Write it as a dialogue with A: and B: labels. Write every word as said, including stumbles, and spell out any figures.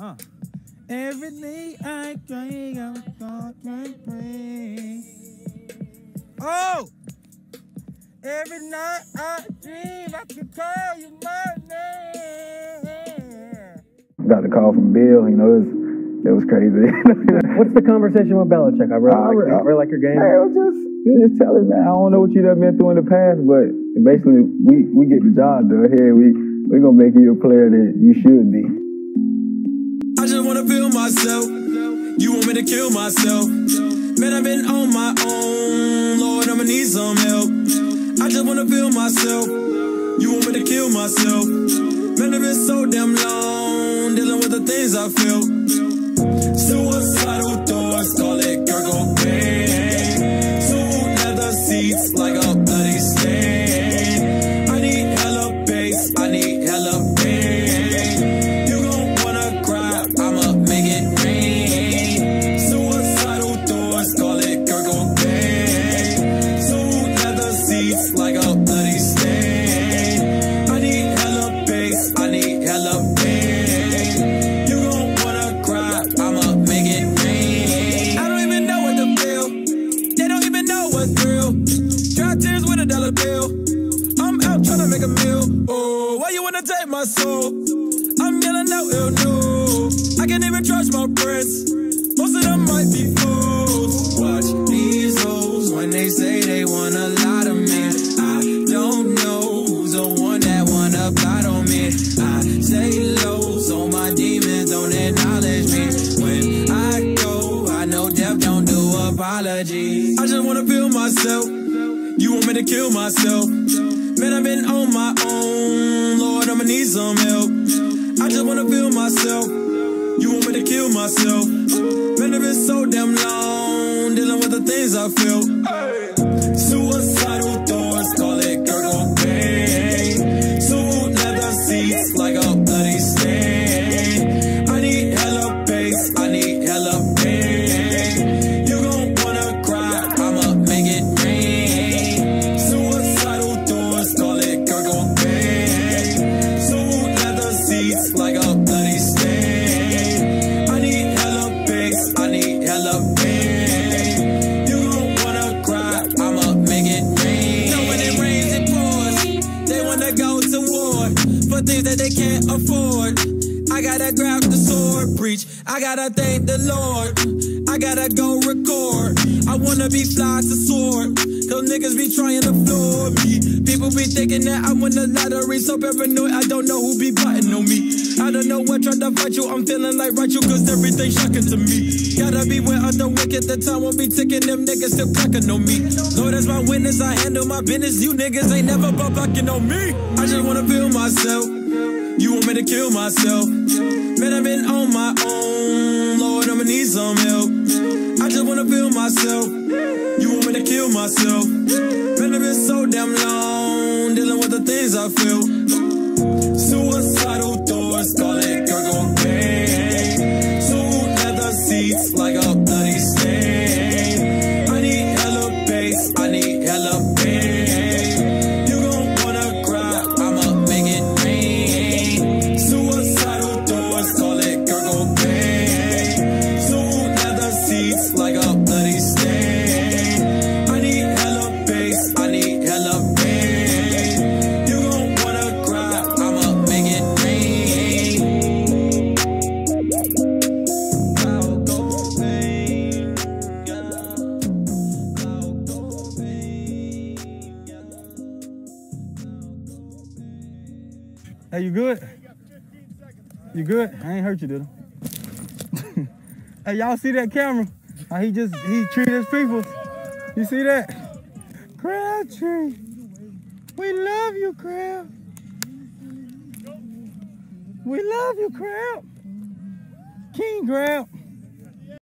A: Huh. Every day I drink, I'm gonna pray. Oh! Every night I dream I can call you my name.
B: Got the call from Bill, you know, it was, it was crazy.
C: What's the conversation with Belichick? I really,
B: I,
C: like,
B: I,
C: I really like your game.
B: Hey, it was just, it was just telling, man, I don't know what you done been through in the past, but basically we, we get the job done here. We, we gonna make you a player that you should be.
A: I just wanna feel myself. You want me to kill myself? Man, I've been on my own. Lord, I'ma need some help. I just wanna feel myself. You want me to kill myself? Man, I've been so damn long dealing with the things I feel. Suicidal thoughts, call it Cordarrelle Patterson. Two leather seats like a bloody stain. I need hella bass, I need hella pain. You gon' wanna cry, I'ma make it rain. Suicidal thoughts, call it Cordarrelle Patterson. Two leather seats like a bloody stain. I need hella bass, I need hella pain. You gon' wanna cry, I'ma make it rain. I don't even know what to feel. They don't even know what's real. Dry tears with a dollar bill. I'm out trying to make a meal. Oh, why you wanna take my soul? I'm yelling out ill news. I can't even trust my friends. Most of them might be fools. Watch these hoes when they say they want a lot of me. I don't know who's the one that wanna plot on me. I say low, so my demons don't acknowledge me. When I go, I know death don't do apologies. I just wanna feel myself. You want me to kill myself? Man, I've been on my own. Lord, I'ma need some help. I just wanna feel myself. You want me to kill myself? Man, I've been so damn long dealing with the things I feel. Hey. Suicidal thoughts, call it Cordarrelle Patterson. Two leather seats like a bloody stain. I need hella bass, I need hella pain. You gon' wanna cry, I'ma make it rain. Suicidal thoughts, call it Cordarrelle Patterson. Two leather seats like a bloody stain. I need hella bass, I need hella pain. You gon' wanna cry, I'ma make it rain. So when it rains, it pours. They wanna go to war for things that they can't afford. I gotta grab the sword, preach. I gotta thank the Lord. I gotta go record. I wanna be fly to sword. Those niggas be trying to floor me. People be thinking that I win the lottery. So paranoid, I don't know who be butting on me. I don't know what tried to fight you. I'm feeling like right you, cause everything's shocking to me. Gotta be where under wicked. The time won't be ticking. Them niggas still clocking on me. Lord, as my witness, I handle my business. You niggas ain't never but bucking on me. I just wanna feel myself. You want me to kill myself? Man, I've been on my own. Lord, I'ma need some help. I just wanna feel myself. You want me to kill myself? Man, I've been so damn long dealing with the things I feel. Suicidal thoughts, call it Cordarrelle Patterson. Two leather seats like a bloody stain. I need hella bass, I need hella pain. You gon' wanna cry, I'ma make it rain. Suicidal thoughts, call it Cordarrelle Patterson. Two leather seats like a bloody stain. I need hella bass, I need hella pain. You gon' wanna cry, I'ma make it rain. I'll go pain, yeah. I'll go pain, yeah. Hey, you good? You good? I ain't hurt you, did I? Hey, y'all see that camera? How he just, he treated his people. You see that? Crabtree. We love you, Crab. We love you, Crab. King Crab.